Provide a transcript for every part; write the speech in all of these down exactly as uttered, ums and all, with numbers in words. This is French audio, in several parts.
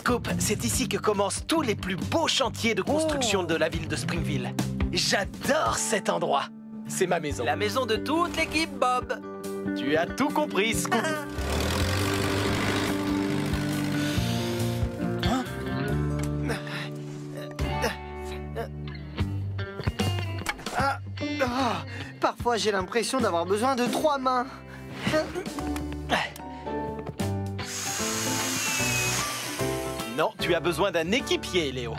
Scoop, c'est ici que commencent tous les plus beaux chantiers de construction Oh. de la ville de Springville. J'adore cet endroit. C'est ma maison. La maison de toute l'équipe, Bob. Tu as tout compris, Scoop. Ah, ah, parfois, j'ai l'impression d'avoir besoin de trois mains. Non, tu as besoin d'un équipier, Léo.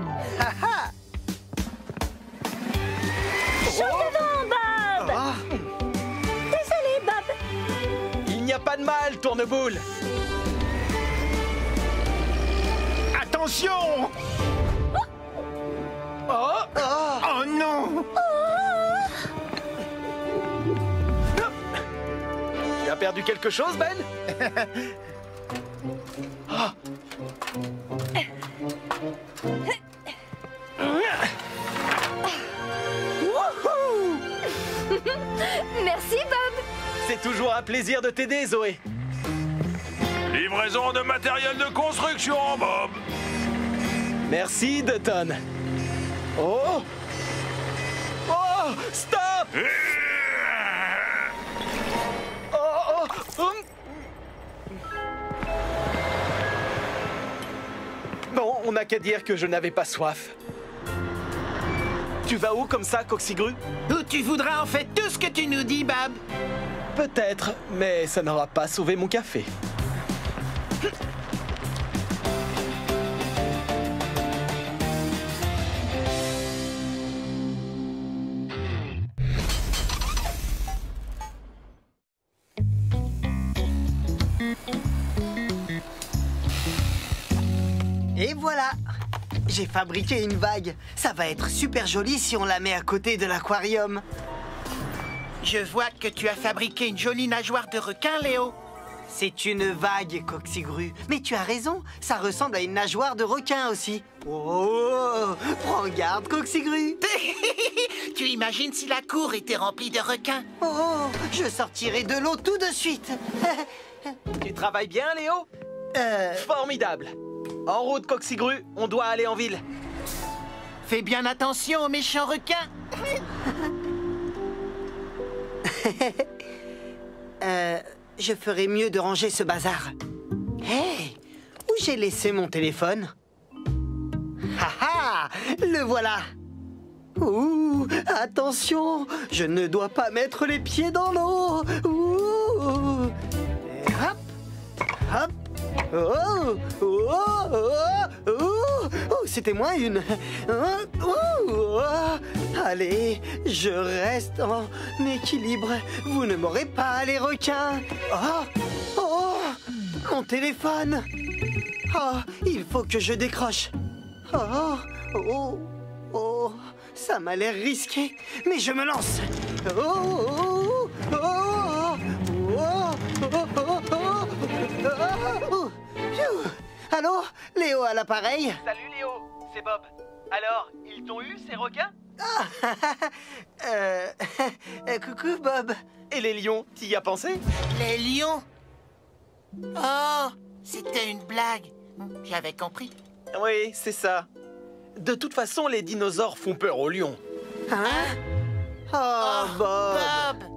Devant, Bob. Ah, Désolé, Bob. Il n'y a pas de mal, Tourneboule. Attention! Oh, ah, Oh non! tu as perdu quelque chose, Ben? Ah. Wouhou! Merci, Bob. C'est toujours un plaisir de t'aider, Zoé. Livraison de matériel de construction, Bob! Merci, Dutton. Oh! Oh! Stop! Oh, oh, hum. Bon, on n'a qu'à dire que je n'avais pas soif. Tu vas où comme ça, Coxigru? Où tu voudras en fait tout ce que tu nous dis, Bob. Peut-être, mais ça n'aura pas sauvé mon café. et voilà. J'ai fabriqué une vague. Ça va être super joli si on la met à côté de l'aquarium. Je vois que tu as fabriqué une jolie nageoire de requin, Léo. C'est une vague, Coxigru. Mais tu as raison, ça ressemble à une nageoire de requin aussi. Oh, prends garde, Coxigru. Tu imagines si la cour était remplie de requins? Oh, je sortirai de l'eau tout de suite. Tu travailles bien, Léo? Euh, Formidable. En route, Coxigru, on doit aller en ville. Fais bien attention aux méchants requins. euh, je ferais mieux de ranger ce bazar. Hé, où j'ai laissé mon téléphone? Ha ha, le voilà. Ouh, attention, je ne dois pas mettre les pieds dans l'eau. Ouh, et hop, hop. Oh, oh, oh, oh, oh, c'était moins une. Oh, oh, allez, je reste en équilibre. Vous ne m'aurez pas, les requins. Oh, oh, mon téléphone. Oh, il faut que je décroche. Oh, oh, oh, ça m'a l'air risqué, mais je me lance. Oh, oh, oh, oh, oh, oh, oh, oh. Phew. Allô, Léo à l'appareil? Salut, Léo, c'est Bob. Alors, ils t'ont eu, ces requins? Ah, euh, coucou, Bob. Et les lions, t'y as pensé? Les lions? Oh, c'était une blague. J'avais compris. Oui, c'est ça. De toute façon, les dinosaures font peur aux lions. Hein? Oh, Oh, Bob. Bob.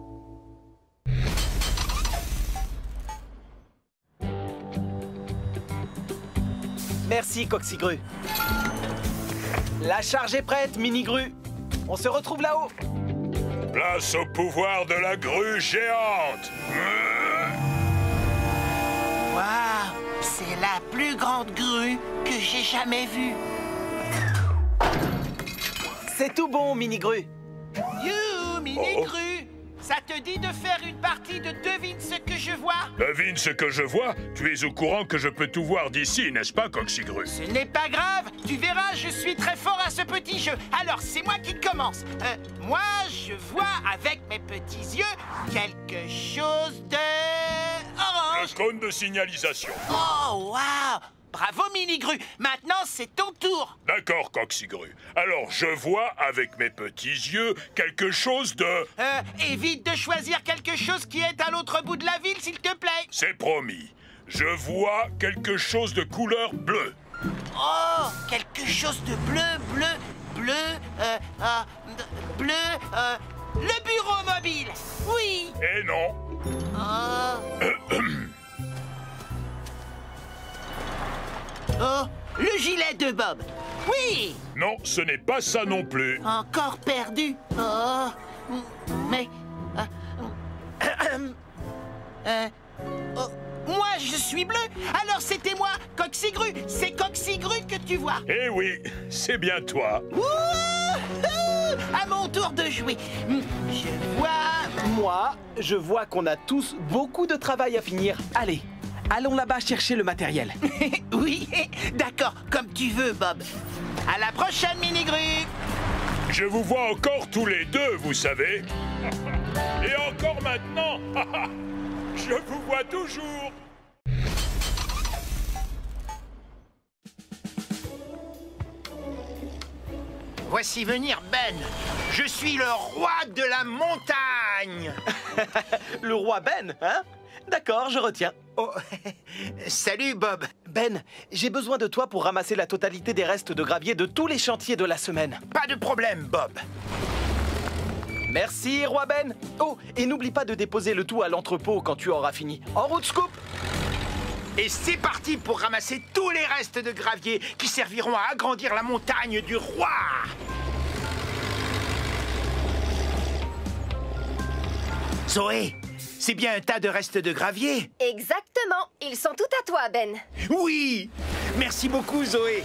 Merci, Coxigru. La charge est prête, Mini-Gru. On se retrouve là-haut. Place au pouvoir de la grue géante! Waouh, c'est la plus grande grue que j'ai jamais vue. C'est tout bon, Mini-Gru. You, mini-grue, ça te dit de faire une partie de devine ce que je vois? Devine ce que je vois. Tu es au courant que je peux tout voir d'ici, n'est-ce pas, Coxigru? Ce n'est pas grave, tu verras, je suis très fort à ce petit jeu. Alors, c'est moi qui commence. Euh, moi, je vois avec mes petits yeux quelque chose de... Le orange. cône de signalisation. Oh, waouh! Bravo, mini-grue. Maintenant, c'est ton tour. D'accord, Coxigru. Alors, je vois avec mes petits yeux quelque chose de... Euh, évite de choisir quelque chose qui est à l'autre bout de la ville, s'il te plaît. C'est promis. Je vois quelque chose de couleur bleue. Oh, quelque chose de bleu, bleu, bleu, euh, euh, bleu, euh, le bureau mobile. Oui. Eh non. Oh. Oh, le gilet de Bob. Oui. Non, ce n'est pas ça non plus. Encore perdu. Oh, mais... Euh, euh, oh, moi, je suis bleu. Alors c'était moi, Coxigru. C'est Coxigru que tu vois. Eh oui, c'est bien toi. Wouhou! À mon tour de jouer. Je vois... Moi, je vois qu'on a tous beaucoup de travail à finir. Allez, allons là-bas chercher le matériel. Oui, d'accord, comme tu veux, Bob. À la prochaine, Mini-Gru. Je vous vois encore tous les deux, vous savez. Et encore maintenant. Je vous vois toujours. Voici venir Ben. Je suis le roi de la montagne. Le roi Ben, hein? D'accord, je retiens. Oh, salut, Bob. Ben, j'ai besoin de toi pour ramasser la totalité des restes de gravier de tous les chantiers de la semaine. Pas de problème, Bob. Merci, roi Ben. Oh, et n'oublie pas de déposer le tout à l'entrepôt quand tu auras fini. En route, Scoop. Et c'est parti pour ramasser tous les restes de gravier qui serviront à agrandir la montagne du roi. Zoé, c'est bien un tas de restes de gravier? Exactement. Ils sont tout à toi, Ben. Oui. Merci beaucoup, Zoé.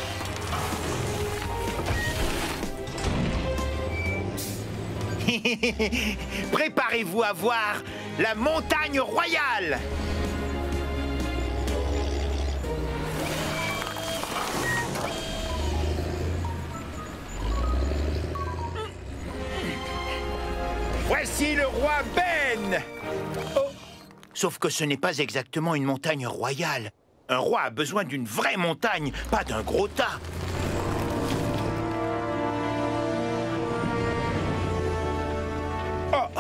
Préparez-vous à voir la montagne royale. Voici le roi Ben. Oh. Sauf que ce n'est pas exactement une montagne royale. Un roi a besoin d'une vraie montagne, pas d'un gros tas. Oh.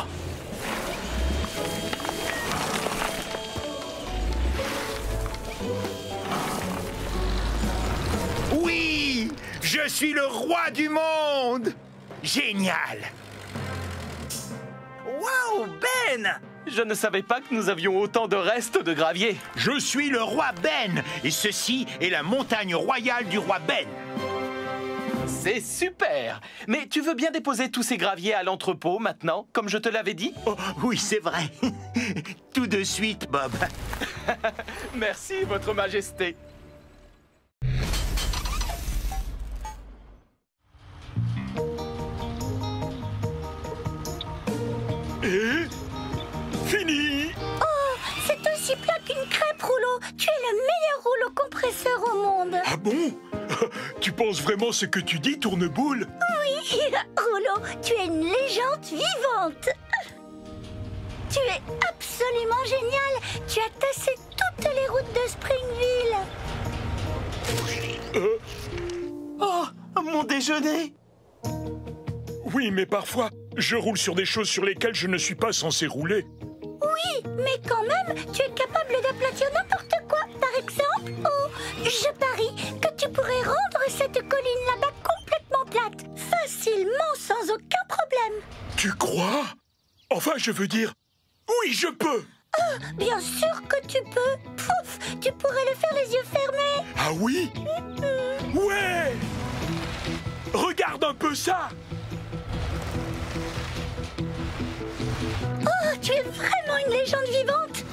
Oui, je suis le roi du monde. Génial. Waouh, Ben! Je ne savais pas que nous avions autant de restes de gravier. Je suis le roi Ben, et ceci est la montagne royale du roi Ben. C'est super! Mais tu veux bien déposer tous ces graviers à l'entrepôt maintenant, comme je te l'avais dit? Oh, oui, c'est vrai. Tout de suite, Bob. Merci, Votre Majesté. Et fini. Oh, c'est aussi plat qu'une crêpe, Rouleau. Tu es le meilleur rouleau compresseur au monde. Ah bon? Tu penses vraiment ce que tu dis, Tourneboule? Oui, Rouleau, tu es une légende vivante. Tu es absolument génial. Tu as tassé toutes les routes de Springville. Euh, Oh, mon déjeuner! oui, mais parfois, je roule sur des choses sur lesquelles je ne suis pas censé rouler. Oui, mais quand même, tu es capable d'aplatir n'importe quoi. Par exemple, oh, je parie que tu pourrais rendre cette colline là-bas complètement plate. Facilement, sans aucun problème. Tu crois? Enfin, je veux dire, oui, je peux. Oh, bien sûr que tu peux. Pouf, tu pourrais le faire les yeux fermés. Ah oui? Ouais! Regarde un peu ça! Oh, tu es vraiment une légende vivante.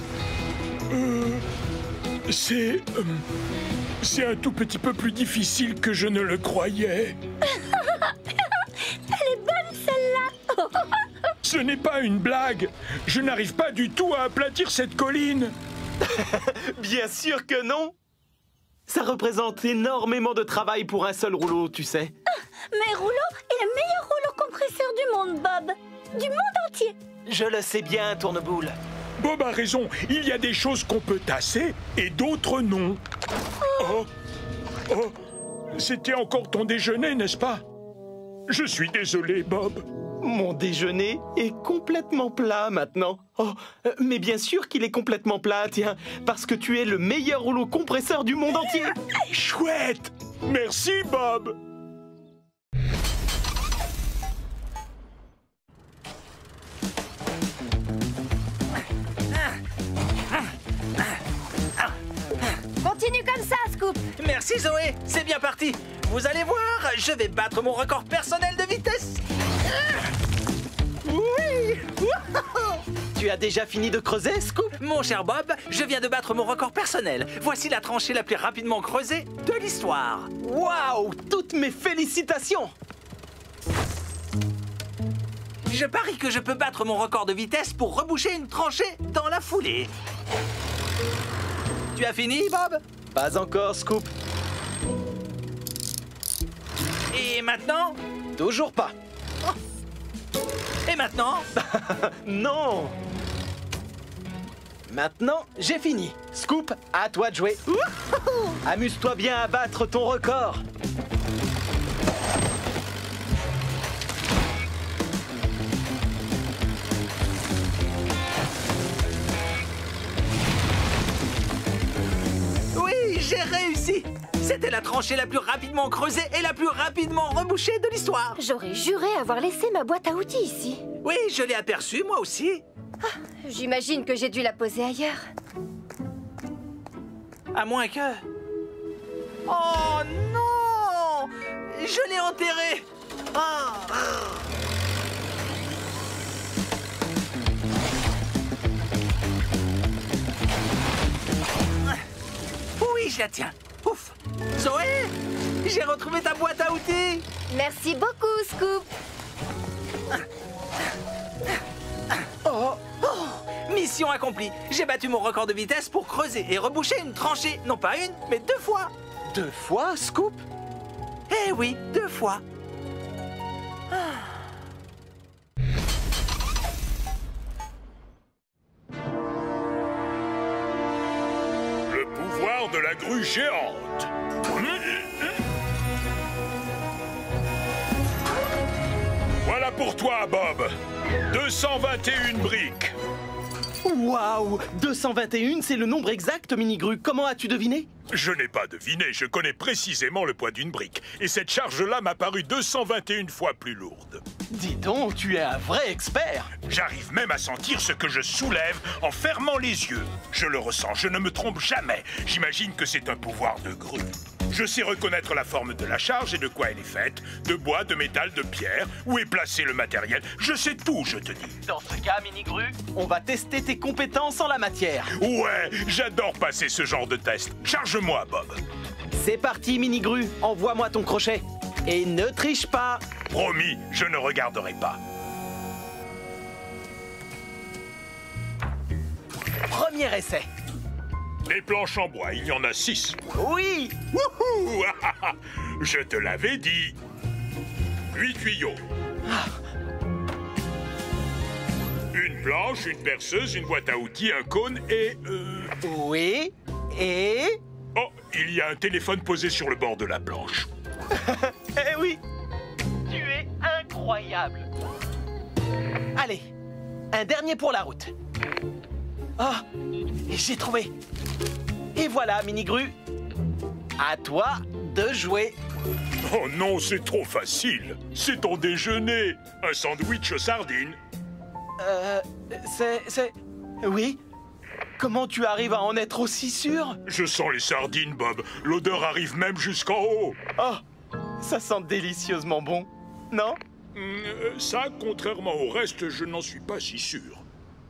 Euh, c'est... euh, c'est un tout petit peu plus difficile que je ne le croyais. Elle est bonne, celle-là. Ce n'est pas une blague. Je n'arrive pas du tout à aplatir cette colline. Bien sûr que non! Ça représente énormément de travail pour un seul rouleau, tu sais. Mais Rouleau est le meilleur rouleau compresseur du monde, Bob. Du monde entier. Je le sais bien, Tourneboule. Bob a raison. Il y a des choses qu'on peut tasser et d'autres non. Oh, oh, c'était encore ton déjeuner, n'est-ce pas? Je suis désolé, Bob. Mon déjeuner est complètement plat maintenant. Oh, euh, mais bien sûr qu'il est complètement plat, tiens, parce que tu es le meilleur rouleau compresseur du monde entier. Chouette! Merci, Bob! Continue comme ça, Scoop. Merci Zoé, c'est bien parti. Vous allez voir, je vais battre mon record personnel de vitesse. Oui. Tu as déjà fini de creuser, Scoop? Mon cher Bob, je viens de battre mon record personnel. Voici la tranchée la plus rapidement creusée de l'histoire. Waouh! Toutes mes félicitations! Je parie que je peux battre mon record de vitesse pour reboucher une tranchée dans la foulée. Tu as fini, Bob? Pas encore, Scoop. Et maintenant? Toujours pas. Et maintenant? Non! Maintenant, j'ai fini. Scoop, à toi de jouer. Amuse-toi bien à battre ton record. Oui, j'ai réussi! C'était la tranchée la plus rapidement creusée et la plus rapidement rebouchée de l'histoire. J'aurais juré avoir laissé ma boîte à outils ici. Oui, je l'ai aperçue, moi aussi. J'imagine que j'ai dû la poser ailleurs. À moins que... Oh non! Je l'ai enterrée! Ah. Oui, je la tiens. Ouf! Zoé! J'ai retrouvé ta boîte à outils! Merci beaucoup, Scoop. Oh, oh, mission accomplie. J'ai battu mon record de vitesse pour creuser et reboucher une tranchée. Non pas une, mais deux fois. Deux fois, Scoop? Eh oui, deux fois. Le pouvoir de la grue géante. Voilà pour toi, Bob. deux cent vingt et une briques. Waouh! deux cent vingt et un, c'est le nombre exact, Minigru. Comment as-tu deviné? Je n'ai pas deviné, je connais précisément le poids d'une brique. Et cette charge-là m'a paru deux cent vingt et une fois plus lourde. Dis donc, tu es un vrai expert. J'arrive même à sentir ce que je soulève en fermant les yeux. Je le ressens, je ne me trompe jamais. J'imagine que c'est un pouvoir de grue. Je sais reconnaître la forme de la charge et de quoi elle est faite. De bois, de métal, de pierre. Où est placé le matériel. Je sais tout, je te dis. Dans ce cas, Minigru, on va tester tes compétences en la matière. Ouais, j'adore passer ce genre de test. Charge-moi, Bob. C'est parti, Minigru. Envoie-moi ton crochet. Et ne triche pas. Promis, je ne regarderai pas. Premier essai. Les planches en bois, il y en a six. Oui! Wouhou! Je te l'avais dit. Huit tuyaux. Une planche, une perceuse, une boîte à outils, un cône et... Euh... Oui. Et... Oh, il y a un téléphone posé sur le bord de la planche. Eh oui! Tu es incroyable. Allez, un dernier pour la route. Ah, j'ai trouvé. Et voilà, Minigru. À toi de jouer. Oh non, c'est trop facile. C'est ton déjeuner. Un sandwich aux sardines. Euh, c'est... c'est... Oui? Comment tu arrives à en être aussi sûr? Je sens les sardines, Bob. L'odeur arrive même jusqu'en haut. Oh, ça sent délicieusement bon, non? Euh, ça, contrairement au reste, je n'en suis pas si sûr.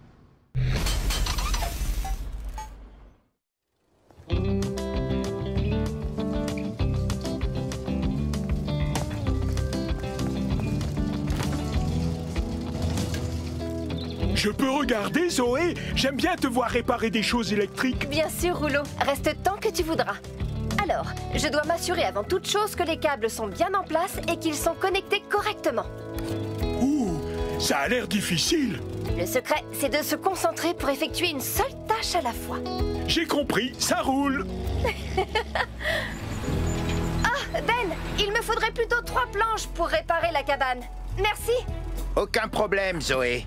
Je peux regarder, Zoé? J'aime bien te voir réparer des choses électriques. Bien sûr, Rouleau. Reste tant que tu voudras. Alors, je dois m'assurer avant toute chose que les câbles sont bien en place et qu'ils sont connectés correctement. Ouh, ça a l'air difficile. Le secret, c'est de se concentrer pour effectuer une seule tâche à la fois. J'ai compris, ça roule. Ah, Ben, il me faudrait plutôt trois planches pour réparer la cabane. Merci. Aucun problème, Zoé.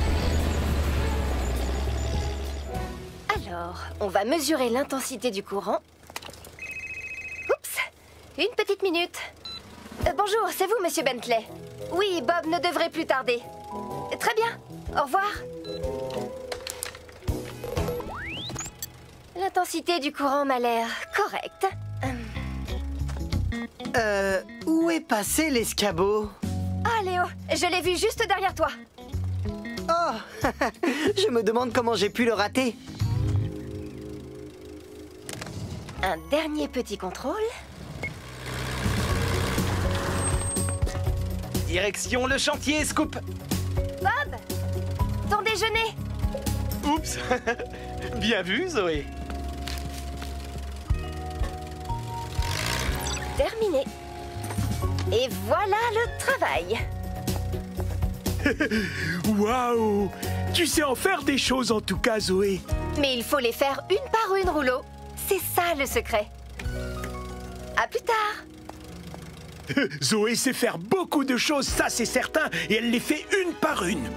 Alors, on va mesurer l'intensité du courant. Oups, une petite minute. Euh, bonjour, c'est vous, monsieur Bentley? Oui, Bob ne devrait plus tarder. Très bien, au revoir. L'intensité du courant m'a l'air correcte. Euh, où est passé l'escabeau? Ah, Léo, je l'ai vu juste derrière toi. Oh, je me demande comment j'ai pu le rater. Un dernier petit contrôle. Direction le chantier, Scoop. Bob, ton déjeuner. Oups. Bien vu, Zoé. Terminé. Et voilà le travail. Waouh! Tu sais en faire des choses en tout cas, Zoé. Mais il faut les faire une par une, Rouleau. C'est ça le secret. À plus tard. Zoé sait faire beaucoup de choses, ça c'est certain, et elle les fait une par une.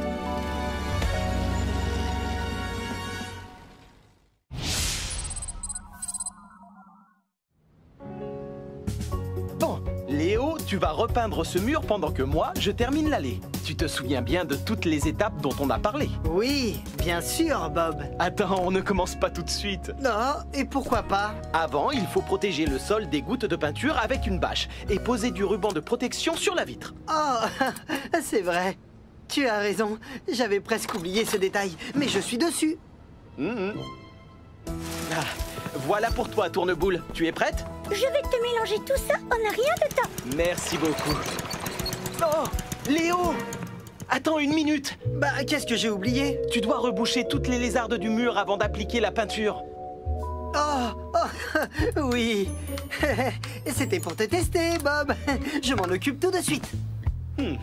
Bon, Léo, tu vas repeindre ce mur pendant que moi, je termine l'allée. Tu te souviens bien de toutes les étapes dont on a parlé? Oui, bien sûr, Bob. Attends, on ne commence pas tout de suite. Non, et pourquoi pas? Avant, il faut protéger le sol des gouttes de peinture avec une bâche et poser du ruban de protection sur la vitre. Oh, c'est vrai. Tu as raison. J'avais presque oublié ce détail, mais je suis dessus. Mmh. Ah, voilà pour toi, Tourneboule. Tu es prête? Je vais te mélanger tout ça en un rien de temps. Merci beaucoup. Oh, Léo! Attends une minute. Bah, qu'est-ce que j'ai oublié? Tu dois reboucher toutes les lézardes du mur avant d'appliquer la peinture. Oh, oh oui. C'était pour te tester, Bob. Je m'en occupe tout de suite. Hmm.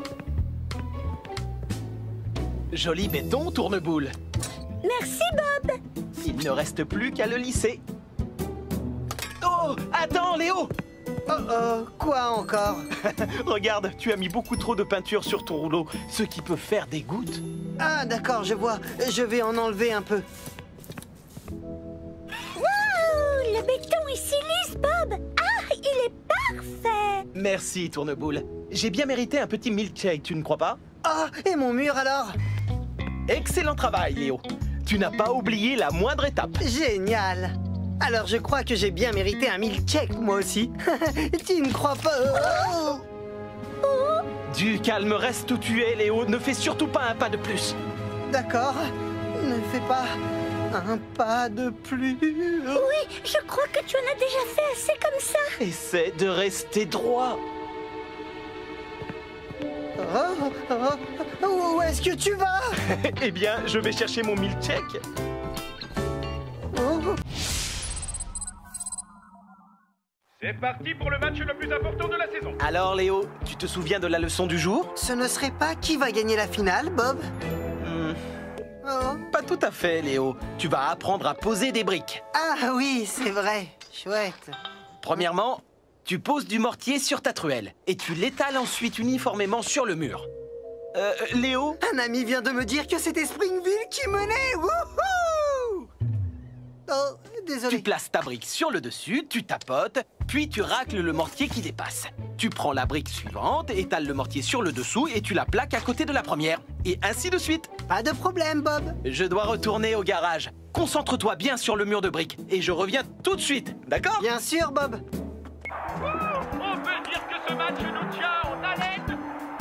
Joli béton, Tourneboule. Merci, Bob. Il ne reste plus qu'à le lisser. Oh, attends, Léo! Oh oh, quoi encore? Regarde, tu as mis beaucoup trop de peinture sur ton rouleau, ce qui peut faire des gouttes. Ah, d'accord, je vois. Je vais en enlever un peu. Waouh, le béton est si lisse, Bob. Ah, il est parfait. Merci, Tourneboule. J'ai bien mérité un petit milkshake, tu ne crois pas? Ah, et mon mur alors? Excellent travail, Léo. Tu n'as pas oublié la moindre étape. Génial. Alors je crois que j'ai bien mérité un milkshake, moi aussi. Tu ne crois pas? Oh Oh, Du calme, reste où tu es, Léo. Ne fais surtout pas un pas de plus. d'accord. Ne fais pas un pas de plus. oui, je crois que tu en as déjà fait assez comme ça. Essaie de rester droit. Oh, oh, oh, où est-ce que tu vas? Eh bien, je vais chercher mon milkshake. Oh. C'est parti pour le match le plus important de la saison. Alors, Léo, tu te souviens de la leçon du jour? Ce ne serait pas qui va gagner la finale, Bob? Hmm, Oh. Pas tout à fait, Léo. Tu vas apprendre à poser des briques. Ah oui, c'est vrai. Chouette. Premièrement, tu poses du mortier sur ta truelle et tu l'étales ensuite uniformément sur le mur. Euh, Léo? Un ami vient de me dire que c'était Springville qui menait. Wouhou! Oh, désolé. Tu places ta brique sur le dessus, tu tapotes, puis tu racles le mortier qui dépasse. Tu prends la brique suivante, étales le mortier sur le dessous et tu la plaques à côté de la première. Et ainsi de suite. Pas de problème, Bob. Je dois retourner au garage. Concentre-toi bien sur le mur de briques et je reviens tout de suite, d'accord? Bien sûr, Bob. On peut dire que ce match nous tient en haleine.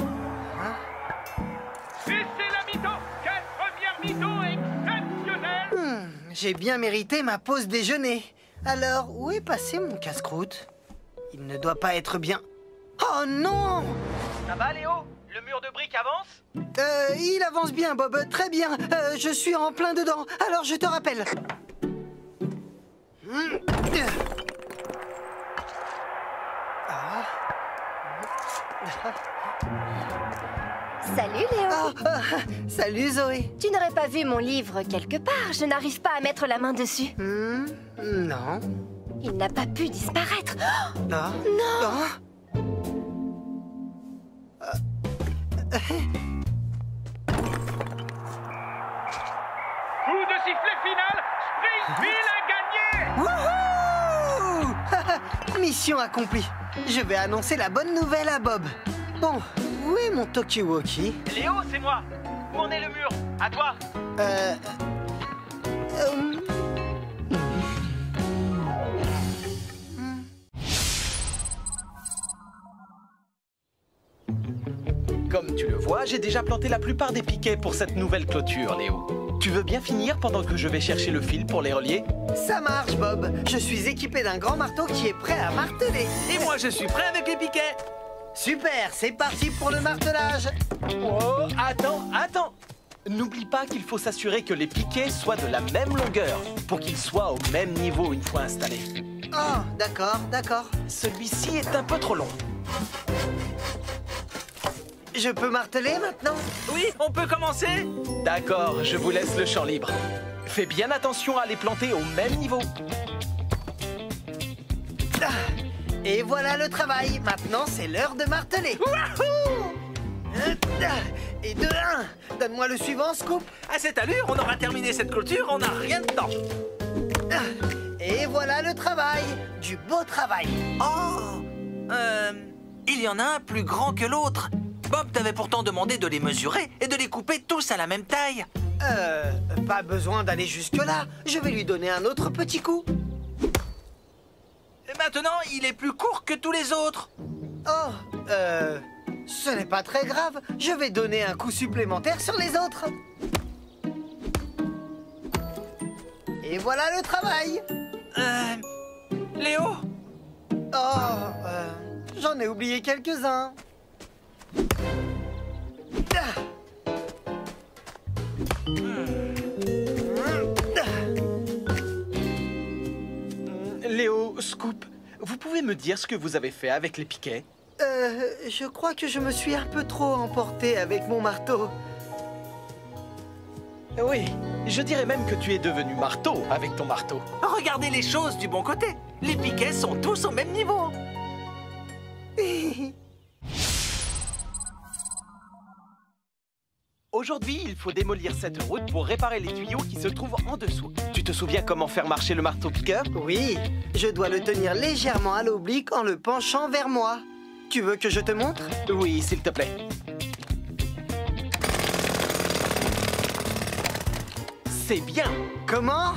Et c'est la mi-temps. Quelle première mi-temps exceptionnelle. Hmm, j'ai bien mérité ma pause déjeuner. Alors, où est passé mon casse-croûte? Il ne doit pas être bien. Oh non! Ça va, Léo? Le mur de briques avance? Euh, il avance bien, Bob. Très bien. Euh, je suis en plein dedans. Alors, je te rappelle. Hmm. Ah. Salut, Léo. Ah, ah, salut, Zoé. Tu n'aurais pas vu mon livre quelque part. Je n'arrive pas à mettre la main dessus. Hmm, non. Il n'a pas pu disparaître. Oh, Non. non. Non. Euh, Coup de sifflet final, Springfield a gagné. Wouhou! Mission accomplie. Je vais annoncer la bonne nouvelle à Bob. Bon, où est mon talkie-walkie? Léo, c'est moi. Où en est le mur? À toi. Euh... euh... Comme tu le vois, j'ai déjà planté la plupart des piquets pour cette nouvelle clôture, Léo. Tu veux bien finir pendant que je vais chercher le fil pour les relier? Ça marche, Bob. Je suis équipé d'un grand marteau qui est prêt à marteler. Et moi, je suis prêt avec les piquets. Super, c'est parti pour le martelage. Oh, attends, attends. N'oublie pas qu'il faut s'assurer que les piquets soient de la même longueur pour qu'ils soient au même niveau une fois installés. Oh, d'accord, d'accord. Celui-ci est un peu trop long. Je peux marteler maintenant? Oui, on peut commencer? D'accord, je vous laisse le champ libre. Fais bien attention à les planter au même niveau. Ah, et voilà le travail. Maintenant, c'est l'heure de marteler. Wouhou! Et de un. Donne-moi le suivant, Scoop. À cette allure, on aura terminé cette clôture, on n'a rien de temps. Et voilà le travail. Du beau travail. Oh! Euh... Il y en a un plus grand que l'autre. Bob t'avait pourtant demandé de les mesurer et de les couper tous à la même taille. Euh... Pas besoin d'aller jusque-là. Je vais lui donner un autre petit coup. Et maintenant, il est plus court que tous les autres. Oh, euh... ce n'est pas très grave. Je vais donner un coup supplémentaire sur les autres. Et voilà le travail. Euh... Léo? Oh, euh... j'en ai oublié quelques-uns. Ah. Léo, Scoop, vous pouvez me dire ce que vous avez fait avec les piquets? Euh, je crois que je me suis un peu trop emporté avec mon marteau. Oui, je dirais même que tu es devenu marteau avec ton marteau. Regardez les choses du bon côté. Les piquets sont tous au même niveau. Aujourd'hui, il faut démolir cette route pour réparer les tuyaux qui se trouvent en dessous. Tu te souviens comment faire marcher le marteau-piqueur? Oui, je dois le tenir légèrement à l'oblique en le penchant vers moi. Tu veux que je te montre? Oui, s'il te plaît. C'est bien. Comment?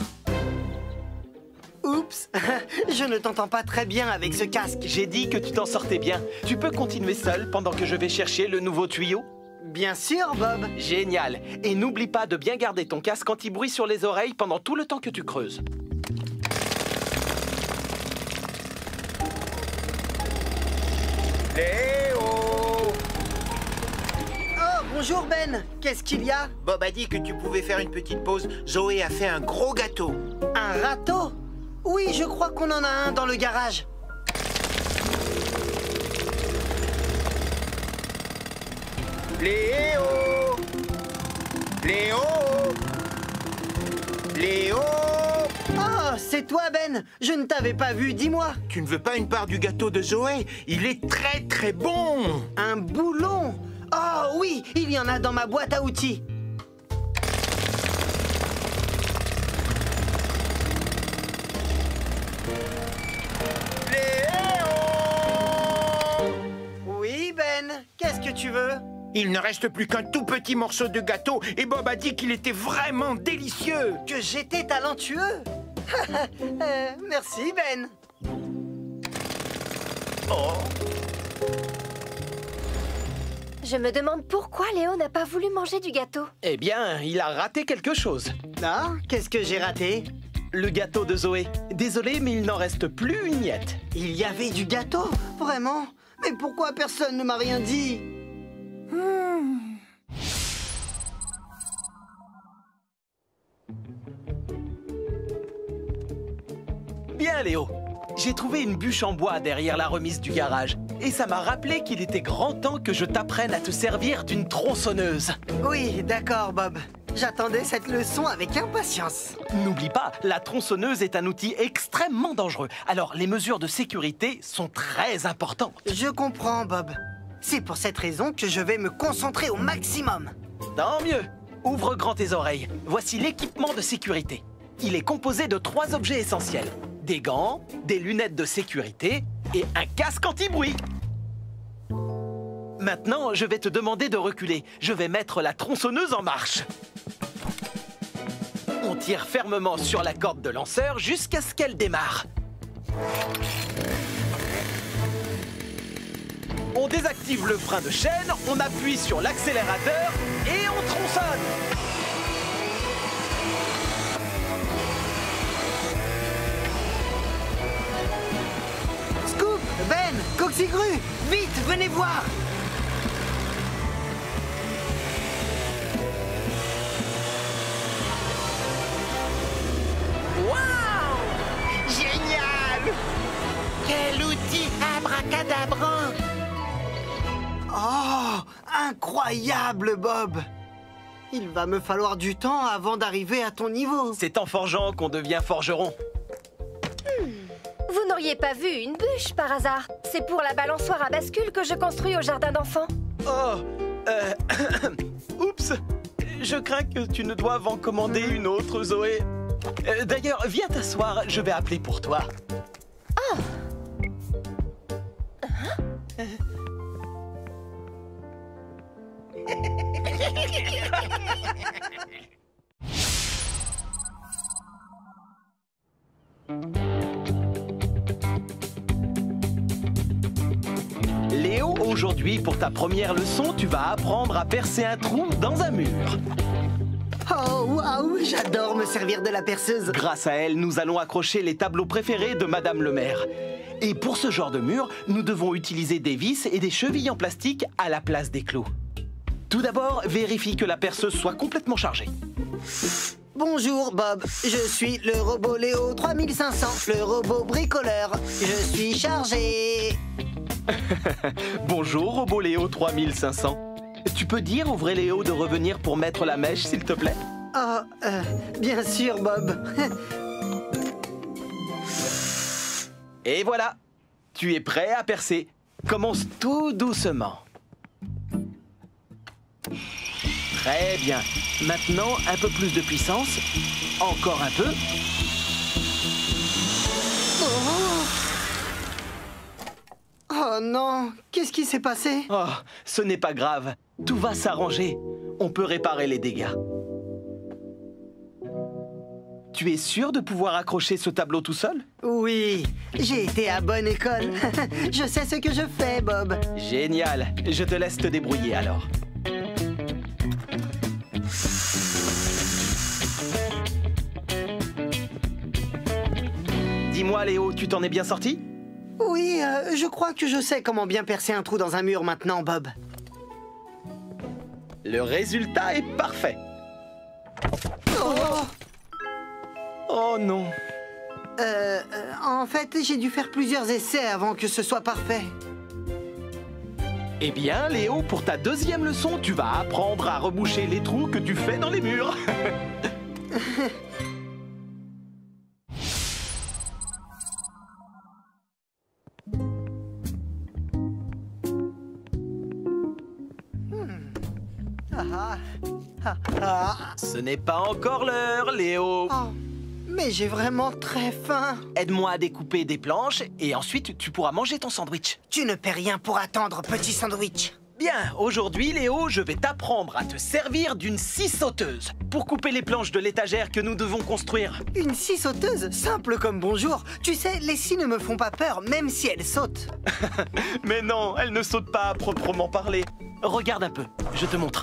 Oups, je ne t'entends pas très bien avec ce casque. J'ai dit que tu t'en sortais bien. Tu peux continuer seul pendant que je vais chercher le nouveau tuyau? Bien sûr, Bob. Génial. Et n'oublie pas de bien garder ton casque anti-bruit sur les oreilles pendant tout le temps que tu creuses. Léo! Oh, bonjour Ben. Qu'est-ce qu'il y a? Bob a dit que tu pouvais faire une petite pause. Zoé a fait un gros gâteau. Un râteau? Oui, je crois qu'on en a un dans le garage. Léo! Léo! Léo! Oh, c'est toi, Ben. Je ne t'avais pas vu, dis-moi. Tu ne veux pas une part du gâteau de Zoé? Il est très très bon! Un boulon? Oh oui, il y en a dans ma boîte à outils. Léo! Oui, Ben. Qu'est-ce que tu veux? Il ne reste plus qu'un tout petit morceau de gâteau et Bob a dit qu'il était vraiment délicieux. Que j'étais talentueux. euh, merci, Ben. Oh. Je me demande pourquoi Léo n'a pas voulu manger du gâteau. Eh bien, il a raté quelque chose. Ah, qu'est-ce que j'ai raté? Le gâteau de Zoé. Désolé, mais il n'en reste plus une miette. Il y avait du gâteau? Vraiment? Mais pourquoi personne ne m'a rien dit? Hmm. Bien, Léo. J'ai trouvé une bûche en bois derrière la remise du garage. Et ça m'a rappelé qu'il était grand temps que je t'apprenne à te servir d'une tronçonneuse. Oui, d'accord, Bob. J'attendais cette leçon avec impatience. N'oublie pas, la tronçonneuse est un outil extrêmement dangereux. Alors, les mesures de sécurité sont très importantes. Je comprends, Bob. C'est pour cette raison que je vais me concentrer au maximum. Tant mieux. Ouvre grand tes oreilles. Voici l'équipement de sécurité. Il est composé de trois objets essentiels. Des gants, des lunettes de sécurité et un casque anti-bruit. Maintenant, je vais te demander de reculer. Je vais mettre la tronçonneuse en marche. On tire fermement sur la corde de lanceur jusqu'à ce qu'elle démarre. On désactive le frein de chaîne, on appuie sur l'accélérateur et on tronçonne. Scoop, Ben, Coxigru, vite, venez voir. Waouh! Génial! Quel outil abracadabrant! Oh, incroyable, Bob. Il va me falloir du temps avant d'arriver à ton niveau. C'est en forgeant qu'on devient forgeron. Vous n'auriez pas vu une bûche par hasard? C'est pour la balançoire à bascule que je construis au jardin d'enfants. Oh, euh... Oups! Je crains que tu ne doives en commander une autre, Zoé. Euh, D'ailleurs, viens t'asseoir, je vais appeler pour toi. Oh! Hein? Léo, aujourd'hui, pour ta première leçon, tu vas apprendre à percer un trou dans un mur. Oh, waouh, j'adore me servir de la perceuse. Grâce à elle, nous allons accrocher les tableaux préférés de Madame le maire. Et pour ce genre de mur, nous devons utiliser des vis et des chevilles en plastique à la place des clous. Tout d'abord, vérifie que la perceuse soit complètement chargée. Bonjour, Bob. Je suis le robot Léo trois mille cinq cents, le robot bricoleur. Je suis chargé. Bonjour, robot Léo trois mille cinq cents. Tu peux dire au vrai Léo de revenir pour mettre la mèche, s'il te plaît? Oh, euh, bien sûr, Bob. Et voilà, tu es prêt à percer. Commence tout doucement. Très bien. Maintenant, un peu plus de puissance. Encore un peu. Oh non, qu'est-ce qui s'est passé? Oh, ce n'est pas grave. Tout va s'arranger. On peut réparer les dégâts. Tu es sûr de pouvoir accrocher ce tableau tout seul? Oui, j'ai été à bonne école. Je sais ce que je fais, Bob. Génial. Je te laisse te débrouiller alors. Dis-moi, Léo, tu t'en es bien sorti? Oui, euh, je crois que je sais comment bien percer un trou dans un mur maintenant, Bob. Le résultat est parfait. Oh, Oh non. euh, euh, en fait, j'ai dû faire plusieurs essais avant que ce soit parfait. Eh bien, Léo, pour ta deuxième leçon, tu vas apprendre à reboucher les trous que tu fais dans les murs. Ah, ah, ah. Ce n'est pas encore l'heure, Léo. Oh, mais j'ai vraiment très faim. Aide-moi à découper des planches et ensuite tu pourras manger ton sandwich. Tu ne paies rien pour attendre, petit sandwich. Bien, aujourd'hui, Léo, je vais t'apprendre à te servir d'une scie sauteuse pour couper les planches de l'étagère que nous devons construire. Une scie sauteuse, simple comme bonjour. Tu sais, les scies ne me font pas peur, même si elles sautent. Mais non, elle ne saute pas à proprement parler. Regarde un peu, je te montre.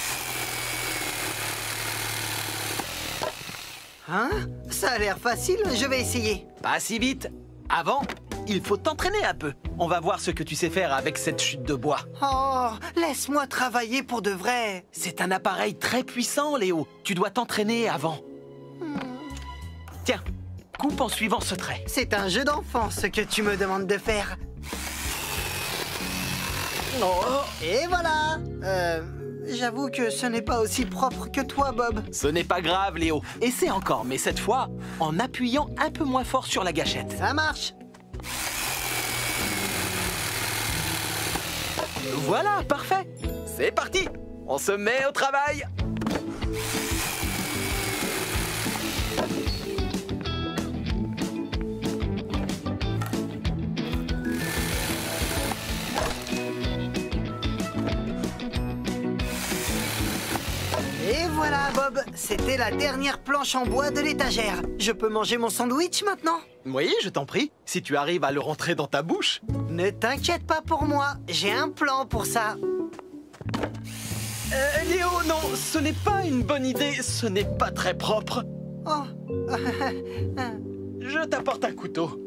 Hein? Ça a l'air facile, je vais essayer. Pas si vite. Avant, il faut t'entraîner un peu. On va voir ce que tu sais faire avec cette chute de bois. Oh, laisse-moi travailler pour de vrai. C'est un appareil très puissant, Léo. Tu dois t'entraîner avant. Hmm. Tiens, coupe en suivant ce trait. C'est un jeu d'enfant, ce que tu me demandes de faire. Oh, et voilà. Euh, j'avoue que ce n'est pas aussi propre que toi, Bob. Ce n'est pas grave, Léo. Essaie encore, mais cette fois, en appuyant un peu moins fort sur la gâchette. Ça marche. Voilà, parfait. C'est parti. On se met au travail. Et voilà, Bob, c'était la dernière planche en bois de l'étagère. Je peux manger mon sandwich maintenant? Oui, je t'en prie, si tu arrives à le rentrer dans ta bouche. Ne t'inquiète pas pour moi, j'ai un plan pour ça. Euh, Léo, non, ce n'est pas une bonne idée, ce n'est pas très propre. Oh. Je t'apporte un couteau.